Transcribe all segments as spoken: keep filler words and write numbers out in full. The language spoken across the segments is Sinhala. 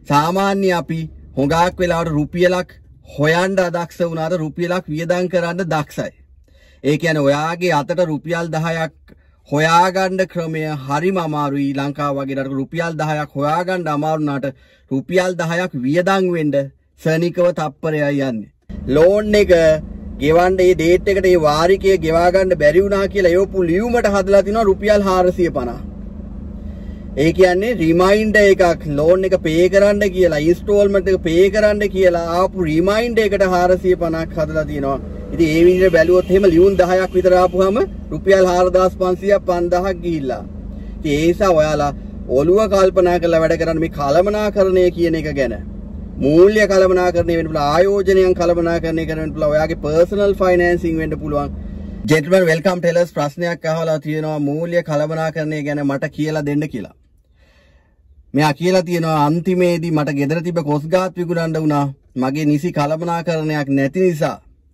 සාමාන්‍ය අපි හොඟක් වෙලාවට රුපියලක් හොයන්න අදක්ෂ වුණාට රුපියලක් වියදම් කරන්න දක්ෂයි. ඒ කියන්නේ ඔයාගේ අතට රුපියල් දහයක් හොයාගන්න ක්‍රමය හරිම අමාරුයි. ලංකාව වගේ රටක රුපියල් දහයක් හොයාගන්න අමාරු වුණාට රුපියල් දහයක් වියදම් වෙන්න සනිකව තප්පරයයි යන්නේ. ලෝන් එක ගෙවන්න මේ ඩේට් එකට මේ වාරිකය ගෙවා ගන්න බැරි වුණා කියලා යොපු ලියුමට හදලා තිනවා රුපියල් හාරසිය පනහ. ඒ කියන්නේ රිමයින්ඩර් එකක් ලෝන් එක පේ කරන්න කියලා ඉන්ස්ටෝල්මන්ට් එක පේ කරන්න කියලා ආපු රිමයින්ඩර් එකට හාරසිය පනහක් හදලා තිනවා. ඉතින් ඒ විදිහට බැලුවොත් එහෙම ලියුම් දහයක් විතර ආපුවම රුපියල් හාරදාස් පන්සීයක් පන්දාහක් ගිහිල්ලා. ඉතින් ඒ නිසා ඔයාලා ඔළුව කල්පනා කරලා වැඩ කරන්න මේ කලමනාකරණය කියන එක ගැන. මූල්‍ය කලමනාකරණය වෙන්න පුළුවන්, ආයෝජනයන් කලමනාකරණය කරන්න පුළුවන්, ඔයාගේ පර්සනල් ෆයිනෑන්සින් වෙන්න පුළුවන්. ජෙන්ටල්මන් වෙල්කම් ටෙලර්ස් ප්‍රශ්නයක් අහලා තියෙනවා මූල්‍ය කලමනාකරණය ගැන මට කියලා දෙන්න කියලා. මෙයා කියලා තියෙනවා අන්තිමේදී මට ගෙදර තිබ්බ කොස්ගාත් විකුණන්න වුණා. මගේ නිසි කලමනාකරණයක් නැති නිසා.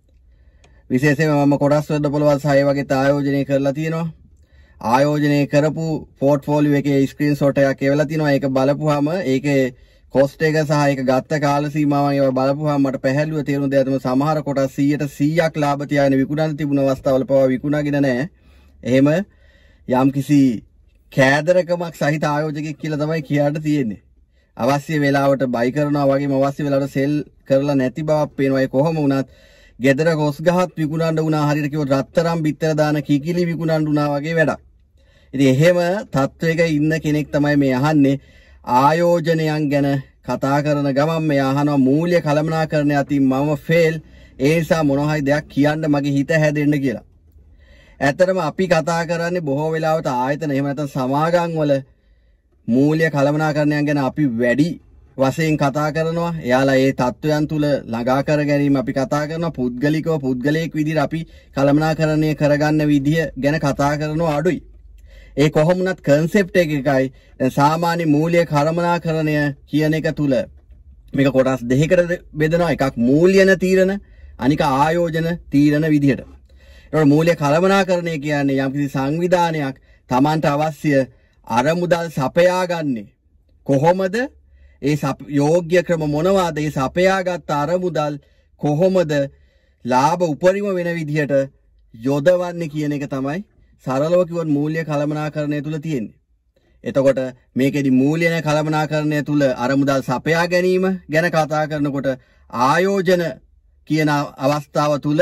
විශේෂයෙන්ම මම කොටස් වල පොළවල් සහය වගේ ආයෝජනය කරලා තියෙනවා. ආයෝජනය කරපු පෝර්ට්ෆෝලියෝ එකේ ස්ක්‍රීන්ෂොට් එකක් එවලා තිනවා. ඒක බලපුවාම ඒකේ කොස්ට් එක සහ ඒක ගත්ත කාල සීමාවන් ඒවා බලපුවාම මට පැහැදිලිව තේරුම් දෙයක් තමයි සමහර කොටස් සීයට සීයක් ලාභ තියාගෙන විකුණන්න තිබුණ අවස්ථාවල පවා විකුණාගෙන නැහැ. එහෙම යම්කිසි කෑදරකමක් සහිත ආයෝජකෙක් කියලා තමයි කියන්න තියෙන්නේ. අවශ්‍ය වෙලාවට බයි කරනවා වගේම අවශ්‍ය වෙලාවට සෙල් කරලා නැති බවක් පේනවා. ඒ කොහොම වුණත් ගෙදර කොස් ගහත් විකුණන්න වුණා හරියට කිව්වොත් රත්තරන් බිත්තර දාන කිකිලි විකුණන්න වුණා වගේ වැඩක්. ඉතින් එහෙම තත්වයක ඉන්න කෙනෙක් තමයි මේ අහන්නේ ආයෝජනයන් ගැන කතා කරන ගමන් මේ අහනවා මූල්‍ය කළමනාකරණය අතින් මම ෆේල් ඒ නිසා මොනවා හරි දෙයක් කියන්න මගේ හිත හැදෙන්න කියලා. ඇත්තටම අපි කතා කරන්නේ බොහෝ වෙලාවට ආයතන එහෙම නැත්නම් සමාගම් වල මූල්‍ය කළමනාකරණයන් ගැන අපි වැඩි වශයෙන් කතා කරනවා. එයාලා ඒ තත්වයන් තුල ළඟා කර ගැනීම අපි කතා කරනවා. පුද්ගලිකව පුද්ගලයෙක් විදිහට අපි කළමනාකරණය කරගන්න විදිය ගැන කතා කරනවා අඩුයි. ඒ කොහොමුණත් කන්සෙප්ට් එක එකයි. දැන් සාමාන්‍ය මූල්‍ය කළමනාකරණය කියන එක තුල මේක කොටස් දෙකකට බෙදනවා. එකක් මූල්‍යන තීරණ, අනික ආයෝජන තීරණ විදිහට. ඒතකොට මූල්‍ය කළමනාකරණය කියන්නේ යම්කිසි සංවිධානයක් Tamanට අවශ්‍ය අරමුදල් සපයාගන්නේ කොහොමද? ඒ යෝග්‍ය ක්‍රම මොනවාද? ඒ සපයාගත් අරමුදල් කොහොමද ලාභ උපරිම වෙන විදිහට යොදවන්නේ කියන එක තමයි සරලව කිව්වොත් මූල්‍ය කළමනාකරණය තුල තියෙන්නේ. එතකොට මේකෙදි මූල්‍ය කළමනාකරණය තුල අරමුදල් සපයා ගැනීම ගැන කතා කරනකොට ආයෝජන කියන අවස්ථාව තුල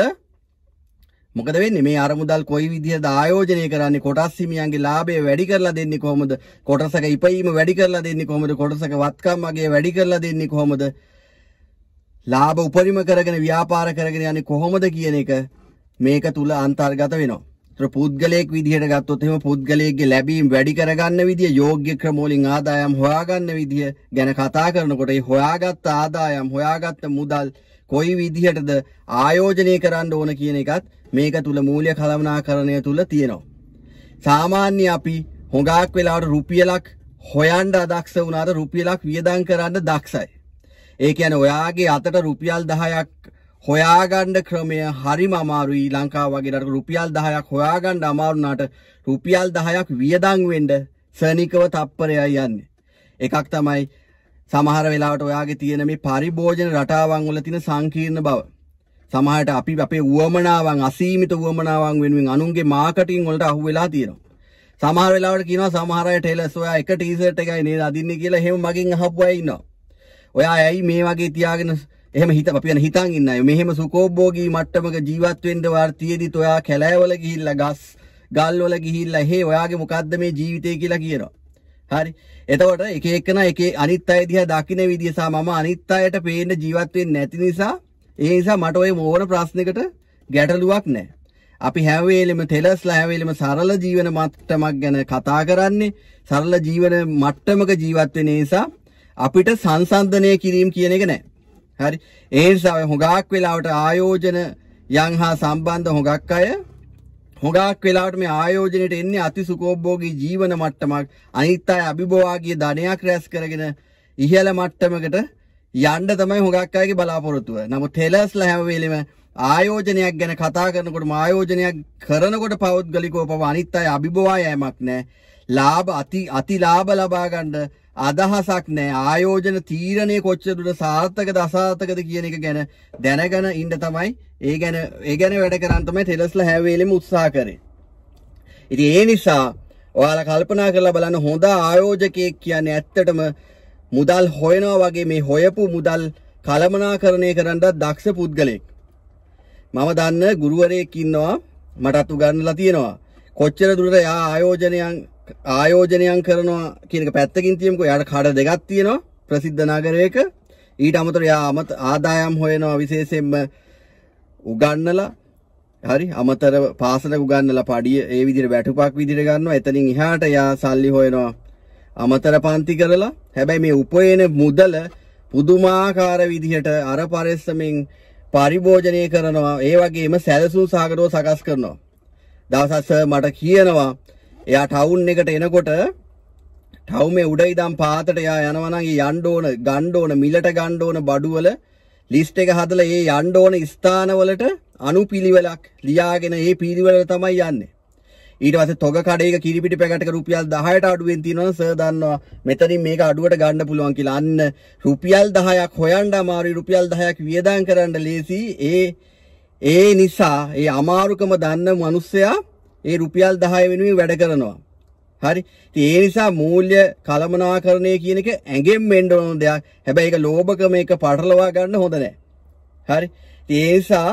මොකද වෙන්නේ? මේ අරමුදල් කොයි විදිහද ආයෝජනය කරන්නේ? කොටස් හිමියන්ගේ ලාභය වැඩි කරලා දෙන්නේ කොහොමද? කොටසක ඉපයීම වැඩි කරලා දෙන්නේ කොහොමද? කොටසක වත්කම් වගේ වැඩි කරලා දෙන්නේ කොහොමද? ලාභ උපරිම කරගෙන ව්‍යාපාර කරගෙන යන්නේ කොහොමද කියන එක මේක තුල අන්තර්ගත වෙනවා. ඒතර පුද්ගලයෙක් විදිහට ගත්තොත් එහෙම පුද්ගලයෙක්ගේ ලැබීම් වැඩි කරගන්න විදිය, යෝග්‍ය ක්‍රම වලින් ආදායම් හොයාගන්න විදිය ගැන කතා කරනකොට ඒ හොයාගත්ත ආදායම්, හොයාගත්ත මුදල් කොයි විදිහටද ආයෝජනය කරන්න ඕන කියන එකත් මේක තුල මූල්‍ය කළමනාකරණය තුල තියෙනවා. සාමාන්‍ය අපි හොඟක් වෙලාවට රුපියලක් හොයන්න අදක්ෂ වුණාට රුපියලක් වියදම් කරන්න දක්ෂයි. ඒ කියන්නේ ඔයාගේ අතට රුපියල් දහයක් හොයාගන්න ක්‍රමය හරිම අමාරුයි. ලංකාව වගේ රටක රුපියල් දහයක් හොයාගන්න අමාරු වුණාට රුපියල් දහයක් වියදම් වෙන්න සනිකව තප්පරයයි යන්නේ. එකක් තමයි සමහර වෙලාවට ඔයාගේ තියෙන මේ පරිභෝජන රටාවන් වල තියෙන සංකීර්ණ බව. සමහරට අපි අපේ උවමනාවන් අසීමිත උවමනාවන් වෙනුවෙන් අනුන්ගේ මාකටිං වලට අහු වෙලා තියෙනවා. සමහර වෙලාවට කියනවා සමහර අය ටෙලර්ස් ඔයා එක ටී-ෂර්ට් එකයි නේද අදින්නේ කියලා එහෙම මගෙන් අහපු අය ඉන්නවා. ඔයා ඇයි මේ වගේ තියාගෙන එහෙම හිත අපි යන හිතන් ඉන්න අය මෙහෙම සුකෝභෝගී මට්ටමක ජීවත් වෙන්න වාර්තියේදීත් ඔයා කැලෑවල ගිහිල්ලා ගස් ගල් වල ගිහිල්ලා හේ ඔයාගේ මොකද්ද මේ ජීවිතය කියලා කියනවා. හරි. එතකොට එක එකන එක අනිත් අය දිහා දකින්න විදිය සහ මම අනිත් අයට පේන්න ජීවත් වෙන්නේ නැති නිසා ඒ නිසා මට ওই මොන ප්‍රශ්නයකට ගැටලුවක් නැහැ. අපි හැම වෙලෙම ටෙලර්ස්ලා හැම වෙලෙම සරල ජීවන මට්ටමක් ගැන කතා කරන්නේ. සරල ජීවන මට්ටමක ජීවත් වෙන නිසා අපිට සංසන්දනය කිරීම කියන එක නැහැ. හරි. ඒ නිසා හොඟක් වෙලාවට ආයෝජන යන් හා සම්බන්ධ හොඟක් අය හොඟක් වෙලාවට මේ ආයෝජනයට එන්නේ අතිසුකෝභෝගී ජීවන මට්ටමක්. අනිත් අය අභිභවාගී ධනයක් රැස් කරගෙන ඉහළ මට්ටමකට යන්න තමයි හොඟක් අයගේ බලාපොරොත්තුව. නමුත් ටෙලර්ස්ලා හැම වෙලෙම ආයෝජනයක් ගැන කතා කරනකොට ආයෝජනයක් කරනකොට පෞද්ගලිකව පව අනිත් අය අභිභවා යෑමක් නැහැ. ලාභ අති අති ලාභ ලබා ගන්න අදහසක් නැහැ. ආයෝජන තීරණය කොච්චර දුර සාර්ථකද අසාර්ථකද කියන එක ගැන දැනගෙන ඉන්න තමයි ඒ ගැන ඒ ගැන වැඩ කරන් තමයි ටෙලස්ලා හැම වෙලෙම උත්සාහ කරේ. ඉතින් ඒ නිසා ඔයාලා කල්පනා කරලා බලන්න හොඳ ආයෝජකයෙක් කියන්නේ ඇත්තටම මුදල් හොයනවා වගේ මේ හොයපු මුදල් කළමනාකරණය කරන්නත් දක්ෂ පුද්ගලෙක්. මම දන්න ගුරුවරයෙක් ඉන්නවා මටත් උගන්වලා තියෙනවා. කොච්චර දුරට යා ආයෝජනයන් ආයෝජනයන් කරනවා කියන එක පැත්තකින් තියමුකෝ. යාට කඩ දෙකක් තියෙනවා ප්‍රසිද්ධ නගරයක. ඊට අමතරව යා අමත ආදායම් හොයනවා විශේෂයෙන්ම උගන්නලා හරි අමතර පාසලක උගන්නලා පඩිය ඒ විදිහට වැටුපක් විදිහට ගන්නවා. එතනින් එහාට යා සල්ලි හොයනවා අමතර පන්ති කරලා. හැබැයි මේ උපයන මුදල පුදුමාකාර විදිහට අර පරිස්සමෙන් පරිභෝජනය කරනවා. ඒ වගේම සැලසුම් සහගතව සකස් කරනවා. දවසක් සර් මට කියනවා එයා ටවුන් එකට එනකොට ටවුමේ උඩ ඉඳන් පාතට එයා යනවා නම් යන්න ඕන ගන්න ඕන මිලට ගන්න ඕන බඩුවල ලිස්ට් එක හදලා ඒ යන්න ඕන ස්ථානවලට අනුපිළිවෙලක් ලියාගෙන ඒ පිළිවෙල තමයි යන්නේ. ඊට පස්සේ තොග කඩේක කිරිපිටි පැකටක රුපියල් දහයට අඩුවෙන් තියෙනවා සර් දන්නවා මෙතනින් මේක අඩුවට ගන්න පුළුවන් කියලා. අන්න රුපියල් දහයක් හොයන්න අමාරුයි රුපියල් දහයක් වියදම් කරන්න ලේසි. ඒ ඒ නිසා ඒ අමාරුකම දන්න මිනිස්සයා ඒ රුපියල් දහය වෙනුවෙන් වැඩ කරනවා. හරි. ඉතින් ඒ නිසා මූල්‍ය කළමනාකරණය කියන එක ඇඟෙන් වෙන්න ඕන දෙයක්. හැබැයි ඒක ලෝභකම එක පටලවා ගන්න හොඳ නැහැ. හරි. ඉතින් ඒ නිසා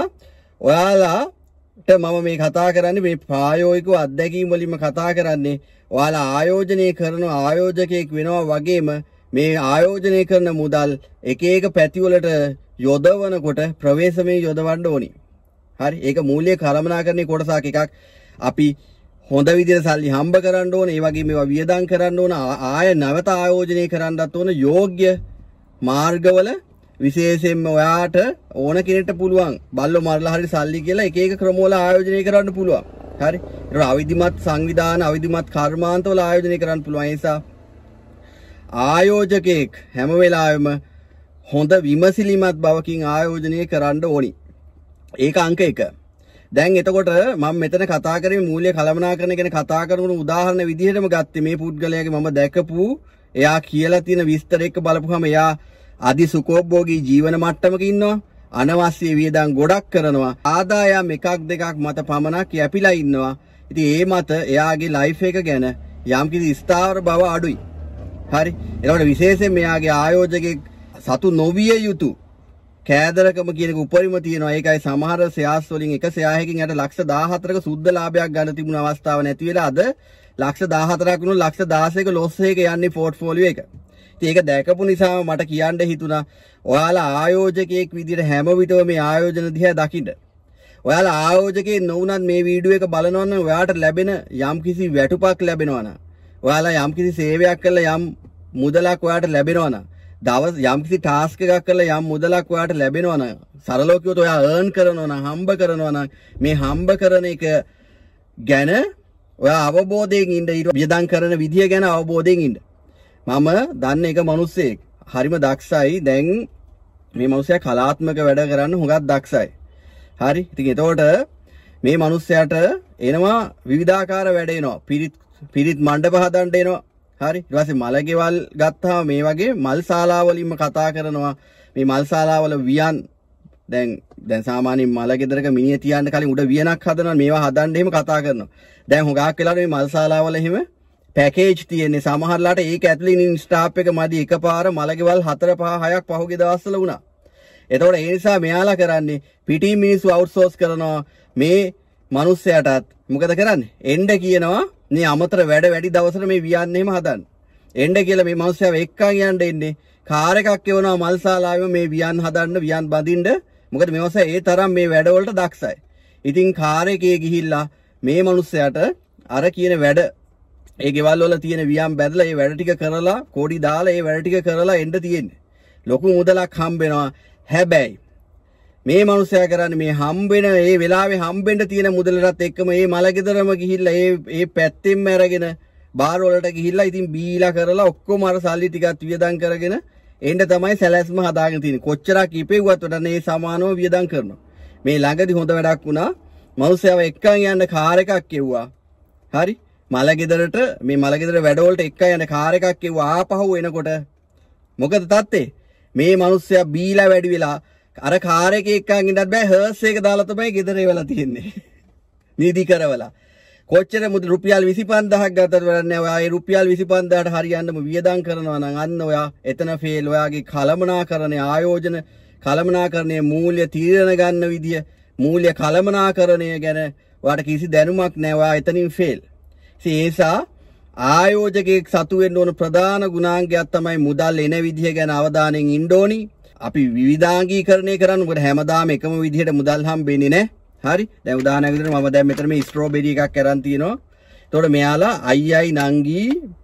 ඔයාලාට මම මේ කතා කරන්නේ මේ ප්‍රායෝගිකව අත්දැකීම් වලින්ම කතා කරන්නේ. ඔයාලා ආයෝජනය කරන ආයෝජකයෙක් වෙනවා වගේම මේ ආයෝජනය කරන මුදල් එක එක පැතිවලට යොදවනකොට ප්‍රවේශමෙන් යොදවන්න ඕනි. හරි. ඒක මූල්‍ය කළමනාකරණයේ කොටසක් එකක්. අපි හොඳ විදිහට සල්ලි හම්බ කරන්න ඕන. ඒ වගේම ඒවා වියදම් කරන්න ඕන. ආය නැවත ආයෝජනය කරන්නත් ඕන යෝග්‍ය මාර්ගවල විශේෂයෙන්ම ඔයාට ඕන කෙනෙක්ට පුළුවන් බල්ලෝ මරලා හරි සල්ලි කියලා එක එක ක්‍රමවල ආයෝජනය කරන්න පුළුවන්. හරි. ඒක අවිධිමත් සංවිධාන අවිධිමත් කර්මාන්තවල ආයෝජනය කරන්න පුළුවන්. ඒ නිසා ආයෝජකයෙක් හැම වෙලාවෙම හොඳ විමසිලිමත් බවකින් ආයෝජනය කරන්න ඕනි. ඒක අංක එක. දැන් එතකොට මම මෙතන කතා කරේ මූල්‍ය කළමනාකරණය ගැන කතා කරන උදාහරණ විදිහටම ගත්තේ මේ පුද්ගලයාගේ මම දැකපු එයා කියලා තියෙන විස්තර එක්ක බලපුවම එයා අදි සුඛෝපභෝගී ජීවන මට්ටමක ඉන්නවා. අනවශ්‍ය වියදම් ගොඩක් කරනවා. ආදායම් එකක් දෙකක් මත පමණක් යැපිලා ඉන්නවා. ඉතින් ඒ මත එයාගේ ලයිෆ් එක ගැන යම්කිසි ස්ථාවර බව අඩුයි. හරි. ඒකට විශේෂයෙන් මෙයාගේ ආයෝජකෙක් සතු නොවිය යුතු කෑදරකම කියන එක උපරිම තියෙනවා. ඒකයි සමහර ෂෙයාර්ස් වලින් එක ෂෙයාරයකින් යට ලක්ෂ දාහතරක සුද්ධ ලාභයක් ගන්න තිබුණ අවස්ථාව නැති වෙලා අද ලක්ෂ දාහතරක් වුණු ලක්ෂ දාසයක ලොස් එක යන්නේ පෝර්ට්ෆෝලියෝ එක. ඉතින් ඒක දැකපු නිසා මට කියන්න හිතුණා ඔයාලා ආයෝජකයෙක් විදිහට හැම විටම මේ ආයෝජන දිහා දකින්න. ඔයාලා ආයෝජකයෙක් නොවුනත් මේ වීඩියෝ එක බලනවා නම් ඔයාට ලැබෙන යම්කිසි වැටුපක් ලැබෙනවා නම් ඔයාලා යම්කිසි සේවයක් කරලා යම් මුදලක් ඔයාට ලැබෙනවා නම් දවස් යම්කිසි ටාස්ක් එකක් කරලා යම් මුදලක් ඔයාට ලැබෙනවා නම් සරලව කිව්වොත් ඔයා earn කරනවා නම් හම්බ කරනවා නම් මේ හම්බ කරන එක ගැන ඔයා අවබෝධයෙන් ඉන්න ඊට වියදම් කරන විදිය ගැන අවබෝධයෙන් ඉන්න. මම දන්න එක මිනිස්සෙක් හරිම දක්ෂයි. දැන් මේ මිනිස්සයා කලාත්මක වැඩ කරන්න හුඟක් දක්ෂයි. හරි. ඉතින් එතකොට මේ මිනිස්සයාට එනවා විවිධාකාර වැඩ එනවා. පිරිත් පිරිත් මණ්ඩප හදන්න එනවා. හරි. ඊට පස්සේ මල ගෙවල් ගත්තාම මේ වගේ මල් ශාලාවලින්ම කතා කරනවා. මේ මල් ශාලාවල වියන් දැන් දැන් සාමාන්‍යයෙන් මල ගෙදරක මිනිහ තියන්න කලින් උඩ වියනක් හදනවා. මේවා හදන්න එහෙම කතා කරනවා. දැන් හුඟක් වෙලාවට මේ මල් ශාලාවල එහෙම පැකේජ් තියෙන්නේ. සමහරලාට ඒක ඇතුළේ ඉන්න ස්ටාෆ් එක මදි එකපාර මල ගෙවල් හතර පහ හයක් පහුගිය දවස්වල වුණා. එතකොට ඒ නිසා මෙයාලා කරන්නේ පිටින් මිනිස්සු අවුට්සෝස් කරනවා. මේ මිනිස්සයාටත් මොකද කරන්නේ? එන්න කියනවා මේ අමතර වැඩ වැඩි දවසට මේ වියන් එහෙම හදන්න. එන්න කියලා මේ මිනිස්සයා එක්කන් යන්න එන්නේ. කාර් එකක් එවනවා මල් ශාලාවෙම මේ වියන් හදන්න වියන් බඳින්න. මොකද මේ මිනිස්සයා ඒ තරම් මේ වැඩවලට දක්ෂයි. ඉතින් කාර් එකේ ගිහිල්ලා මේ මිනිස්සයාට අර කියන වැඩ ඒ ගෙවල් වල තියෙන වියන් බැදලා ඒ වැඩ ටික කරලා කෝඩි දාලා ඒ වැඩ ටික කරලා එන්න තියෙන්නේ. ලොකු මුදලක් හම්බ වෙනවා. හැබැයි මේ මිනිස්සයා කරන්නේ මේ හම්බෙන ඒ වෙලාවේ හම්බෙන්න තියෙන මුදලටත් එක්කම මේ මලගෙදරම ගිහිල්ලා ඒ ඒ පැත්තෙන්ම අරගෙන බාර් වලට ගිහිල්ලා ඉතින් බීලා කරලා ඔක්කොම අර සල්ලි ටිකත් වියදම් කරගෙන එන්න තමයි සැලැස්ම හදාගෙන තියෙන්නේ. කොච්චරක් ඉපෙව්වත් වඩා මේ සමානව වියදම් කරනවා. මේ ළඟදි හොඳ වැඩක් වුණා. මිනිස්සයාව එක්කන් යන්න කාර් එකක් එව්වා. හරි. මලගෙදරට මේ මලගෙදර වැඩවලට එක්ක යන කාර් එකක් කිව්ව ආපහු එනකොට මොකද තත්ත්වේ? මේ මිනිස්සයා බීලා වැඩි වෙලා අර කාර් එකේ එක්කන් ඉඳත් බෑ හර්ස් එක දාලා තමයි ගෙදර එවලා තියෙන්නේ. නීති කරවලා. කොච්චර මුදල් රුපියල් විසි පන්දාහක් ගත්තත් වැඩක් නෑ. ඔයා ඒ රුපියල් විසි පන්දාහට හරියන්නම වියදම් කරනවා නම් අන්න ඔයා එතන ෆේල්. ඔයාගේ කලමනාකරණය ආයෝජන කලමනාකරණයේ මූල්‍ය තීරණ ගන්න විදිය මූල්‍ය කලමනාකරණය ගැන ඔයාට කිසි දැනුමක් නෑ. ඔයා එතනින් ෆේල්. ඒ නිසා ආයෝජකයෙක් සතු වෙන්න ඕන ප්‍රධාන ගුණාංගයක් තමයි මුදල් එන විදිය ගැන අවධානයෙන් ඉන්න ඕනි. අපි විවිධාංගීකරණය කරන්න. මොකද හැමදාම එකම විදිහට මුදල් හම්බෙන්නේ නෑ. හරි. දැන් උදාහරණයක් විදිහට මම දැන් මෙතන මේ ස්ට්‍රෝබෙරි එකක් අරන් තිනවා. එතකොට මෙයාලා අයියයි නංගි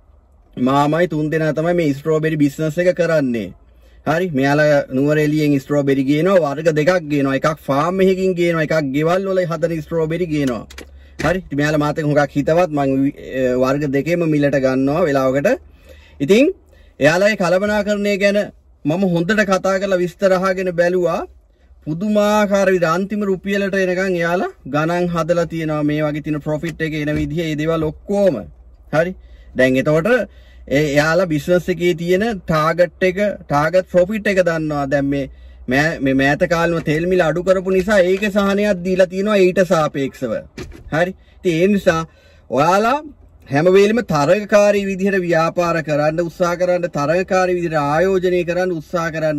මාමයි තුන් දෙනා තමයි මේ ස්ට්‍රෝබෙරි බිස්නස් එක කරන්නේ. හරි. මෙයාලා නුවරඑළියෙන් ස්ට්‍රෝබෙරි ගේනවා වර්ග දෙකක් ගේනවා. එකක් ෆාම් එකකින් ගේනවා. එකක් ගෙවල් වල හදන ස්ට්‍රෝබෙරි ගේනවා. හරි. ඉතින් මෙයාලා මාත් එක්ක හුඟක් හිතවත් මම වර්ග දෙකේම මිලට ගන්නවා වෙලාවකට. ඉතින් එයාලගේ කලබනාකරණය ගැන මම හොඳට කතා කරලා විස්තර අහගෙන බැලුවා. පුදුමාකාර විදිහට අන්තිම රුපියලට එනකන් එයාලා ගණන් හදලා තියෙනවා මේ වගේ තියෙන ප්‍රොෆිට් එක එන විදිහ ඒ දේවල් ඔක්කොම. හරි. දැන් එතකොට එයාලා බිස්නස් එකේ තියෙන ටාගට් එක ටාගට් ප්‍රොෆිට් එක දන්නවා. දැන් මේ මේ මෑත කාලෙම තෙල් මිල අඩු කරපු නිසා ඒකේ සහනයක් දීලා තියෙනවා ඊට සාපේක්ෂව. හරි. ඉතින් ඒ නිසා ඔයාලා හැම වෙලෙම තරගකාරී විදිහට ව්‍යාපාර කරන්න උත්සාහ කරන්න, තරගකාරී විදිහට ආයෝජනය කරන්න උත්සාහ කරන්න.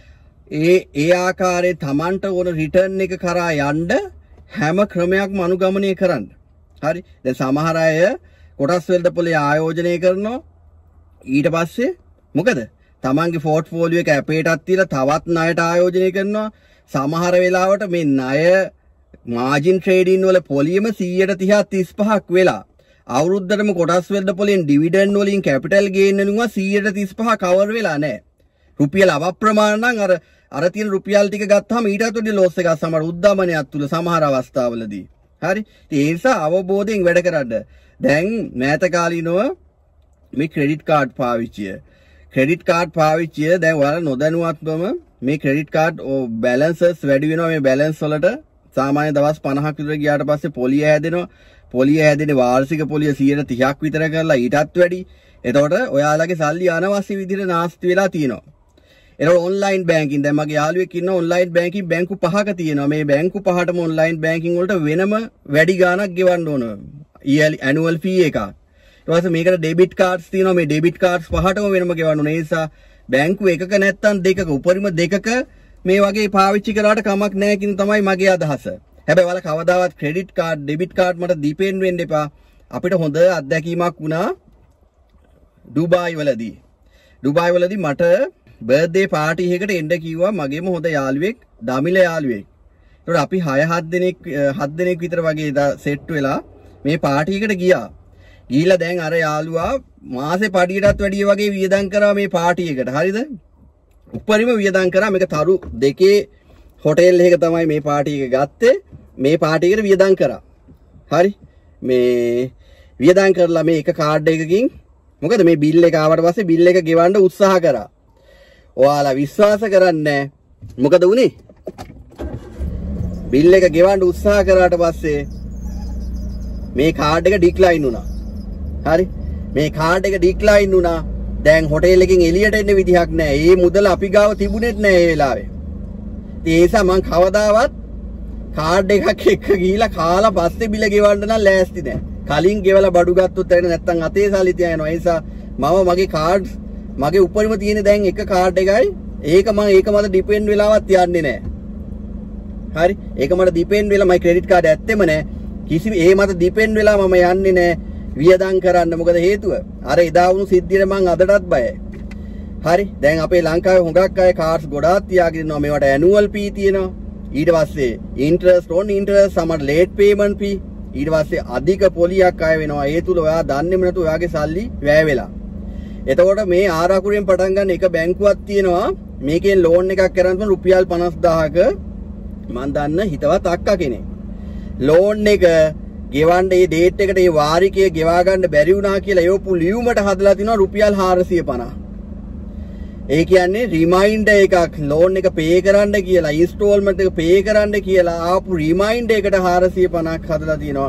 ඒ ඒ ආකාරයේ Tamanට ඕන රිටර්න් එක කරා යන්න හැම ක්‍රමයක්ම අනුගමනය කරන්න. හරි. දැන් සමහර අය කොටස් වෙළඳපොලේ ආයෝජනය කරනවා. ඊට පස්සේ මොකද? Tamanගේ පෝර්ට්ෆෝලියෝ එක අපේටත් තියලා තවත් ණයට ආයෝජනය කරනවා. සමහර වෙලාවට මේ ණය මාජින් ට්‍රේඩින් වල පොලියම සීයට තිහක් තිස් පහක් වෙලා අවුරුද්දටම කොටස් වෙළඳපොලෙන් ඩිවිඩන්ඩ් වලින් කැපිටල් ගේන් වෙනවා සීයට තිස් පහ කවර් වෙලා නැහැ. රුපියල් අවප්‍රමාණ නම් අර අර තියෙන රුපියල් ටික ගත්තාම ඊටත් වඩා ලොස් එකක් සමහර උද්දමනයක් තුල සමහර අවස්ථාවලදී. හරි. ඒ නිසා අවබෝධයෙන් වැඩ කරන්න. දැන් මෑත කාලිනව මේ ක්‍රෙඩිට් කාඩ් පාවිච්චිය. ක්‍රෙඩිට් කාඩ් පාවිච්චිය දැන් ඔයාලා නොදැනුවත්වම මේ ක්‍රෙඩිට් කාඩ් බැලන්සස් වැඩි වෙනවා. මේ බැලන්ස් වලට සාමාන්‍ය දවස් පනහක් විතර ගියාට පස්සේ පොලිය හැදෙනවා. පොලිය හැදෙන්නේ වාර්ෂික පොලිය සීයට තිහක් විතර කරලා ඊටත් වැඩි. එතකොට ඔයාලගේ සල්ලි අනවශ්‍ය විදිහට නාස්ති වෙලා තියෙනවා. එතකොට ඔන්ලයින් බැංකින් දැන් මගේ යාළුවෙක් ඉන්නවා ඔන්ලයින් බැංකින් බැංකු පහක තියෙනවා. මේ බැංකු පහටම ඔන්ලයින් බැංකින් වලට වෙනම වැඩි ගාණක් ගෙවන්න ඕන. ඊයර්ලි ඇනුවල් ෆී එකක්. ඊට පස්සේ මේකට ඩෙබිට් කාඩ්ස් තියෙනවා. මේ ඩෙබිට් කාඩ්ස් පහටම වෙනම ගෙවන්න ඕන. ඒ නිසා බැංකු එකක නැත්තම් දෙකක උපරිම දෙකක මේ වගේ පාවිච්චි කරාට කමක් නැහැ කියන තමයි මගේ අදහස. හැබැයි ඔයාලා කවදාවත් ක්‍රෙඩිට් කාඩ් ඩෙබිට් කාඩ් මට ඩිපෙන්ඩ් වෙන්න එපා. අපිට හොඳ අත්දැකීමක් වුණා ඩුබායි වලදී. ඩුබායි වලදී මට බර්ත්ඩේ පාටි එකකට එන්න කිව්වා මගේම හොඳ යාළුවෙක් දමිල යාළුවෙක්. ඒකට අපි හය හත් දෙනෙක් හත් දෙනෙක් විතර වගේ සෙට් වෙලා මේ පාටි එකට ගියා. ගිහිල්ලා දැන් අර යාළුවා මාසේ පඩියටත් වැඩිය වගේ වියදම් කරා මේ පාටි එකට. හරිද? උපරිම වියදම් කරා. මේක තරු දෙකේ හොටෙල් එක තමයි මේ පාටි එක ගත්තේ. මේ පාටි එකට වියදම් කරා. හරි? මේ වියදම් කරලා මේ එක කාඩ් එකකින් මොකද මේ බිල් එක ආවට පස්සේ බිල් එක ගෙවන්න උත්සාහ කරා. ඔයාලා විශ්වාස කරන්නේ මොකද වුනේ? බිල් එක ගෙවන්න උත්සාහ කරාට පස්සේ මේ කාඩ් එක ඩික්ලයින් වුණා. හරි? මේ කාඩ් එක ඩික්ලයින් වුණා. දැන් හොටෙල් එකකින් එළියට එන්න විදිහක් නැහැ. ඒ මුදල අපි ගාව තිබුණෙත් නැහැ ඒ වෙලාවේ. ඒ නිසා මං කවදාවත් කාඩ් එකක් එක්ක ගිහිලා කාලා පස්සේ බිල ගෙවන්න නම් ලෑස්ති නැහැ. කලින් ගෙවලා බඩු ගත්තොත් එන්නේ නැත්තම් අතේ සල්ලි තියාගෙන යනවා. ඒ නිසා මම මගේ කාඩ්ස් මගේ උපරිම තියෙන දැන් එක කාඩ් එකයි. ඒක මම ඒක මත ඩිපෙන්ඩ් වෙලාවත් යන්නේ නැහැ. හරි? ඒක මට ඩිපෙන්ඩ් වෙලා මගේ ක්‍රෙඩිට් කාඩ් ඇත්තෙම නැහැ. කිසි ඒ මත ඩිපෙන්ඩ් වෙලා මම යන්නේ නැහැ වියදම් කරන්න. මොකද හේතුව? අර එදා වුණු සිද්ධියට මං අදටත් බයයි. හරි? දැන් අපේ ලංකාවේ හුඟක් අය කාඩ්ස් ගොඩාක් තියාගෙන ඉන්නවා. මේවට ඇනුවල් ෆී තියෙනවා. ඊට පස්සේ ඉන්ටරෙස්ට් ඔන් ඉන්ටරෙස්ට් සමහර ලේට් පේමන්ට් ෆී. ඊට පස්සේ අධික පොලියක් අය වෙනවා. ඒ තුල ඔයා දන්නේම නැතුව ඔයාගේ සල්ලි වැය වෙලා. එතකොට මේ ආරාකුරෙන් පටන් ගන්න එක බැංකුවක් තියෙනවා. මේකෙන් ලෝන් එකක් කරන් තුන රුපියල් පනස් දාහක මම දන්න හිතවත් අක්කා කෙනෙක්. ලෝන් එක ගෙවන්න මේ ඩේට් එකට මේ වාරිකය ගෙවා ගන්න බැරි වුණා කියලා යොපු ලියුමට හදලා තිනවා රුපියල් හාරසිය පනහ. ඒ කියන්නේ රිමයින්ඩර් එකක් ලෝන් එක පේ කරන්න කියලා ඉන්ස්ටෝල්මන්ට් එක පේ කරන්න කියලා ආපු රිමයින්ඩර් එකට හාරසිය පනහක් හදලා තිනවා.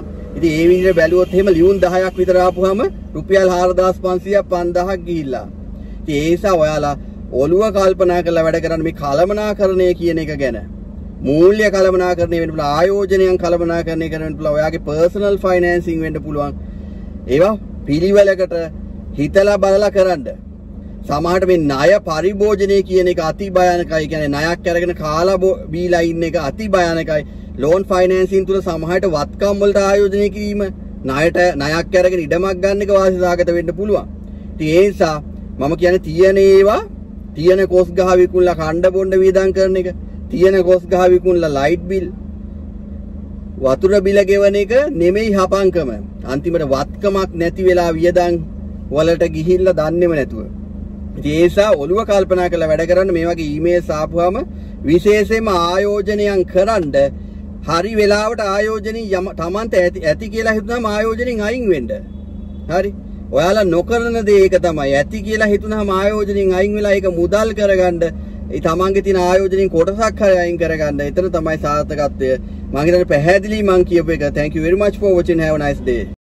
ඉතින් ඒ විදිහට බැලුවොත් එහෙම ලියුම් දහයක් විතර ආපුවාම රුපියල් හාරදාස් පන්සීයක් පන්දාහක් ගිහිල්ලා. ඉතින් ඒ නිසා ඔයාලා ඔළුව කල්පනා කරලා වැඩ කරන්න මේ කලමනාකරණය කියන එක ගැන. මූල්‍ය කලමනාකරණය වෙන්න පුළුවන්, ආයෝජනයන් කලමනාකරණය කරන්න පුළුවන්, ඔයාගේ පර්සනල් ෆයිනෑන්සින් වෙන්න පුළුවන්. ඒවා පිළිවෙලකට හිතලා බලලා කරන්න. සමහරට මේ ණය පරිභෝජනය කියන එක අති භයානකයි. කියන්නේ ණයක් අරගෙන කාලා බීලා ඉන්න එක අති භයානකයි. ලෝන් ෆයිනෑන්සින් තුල සමහරට වත්කම් වලට ආයෝජනය කිරීම, ණයට ණයක් අරගෙන ඉඩමක් ගන්න එක වාසිසහගත වෙන්න පුළුවන්. ඉතින් ඒ නිසා මම කියන්නේ තියෙන ඒවා තියෙන කොස් ගහ විකුණලා කණ්ඩ බොණ්ඩ වියදම් කරන එක, තියෙන කොස් ගහ විකුණලා ලයිට් බිල් වතුර බිල ගෙවන එක නෙමෙයි හපංකම. අන්තිමට වත්කමක් නැති වෙලා වියදම් වලට ගිහිල්ලා දන්නේම නැතුව. ඉතින් ඒ නිසා ඔළුව කල්පනා කරලා වැඩ කරන්න. මේ වගේ ඊමේල්ස් ආපුවාම විශේෂයෙන්ම ආයෝජනයන් කරන්න හරි වෙලාවට ආයෝජනින් තමන්ට ඇති ඇති කියලා හිතුනම ආයෝජනෙන් අයින් වෙන්න. හරි. ඔයාලා නොකරන දේ ඒක තමයි. ඇති කියලා හිතුනම ආයෝජනෙන් අයින් වෙලා ඒක මුදල් කරගන්න. ඒ තමන්ගේ තියෙන ආයෝජනෙන් කොටසක් හරි අයින් කරගන්න. එතන තමයි සාර්ථකත්වය. මම හිතන්නේ පැහැදිලි මං කියපු එක. Thank you very much for watching. Have a nice day.